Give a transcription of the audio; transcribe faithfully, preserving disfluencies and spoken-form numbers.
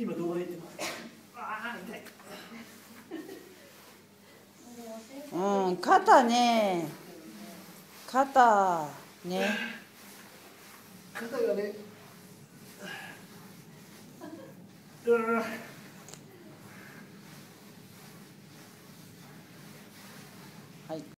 今動画出てます。ああ痛い。 うん、肩ね。肩ね。 肩がね。うわ。 はい。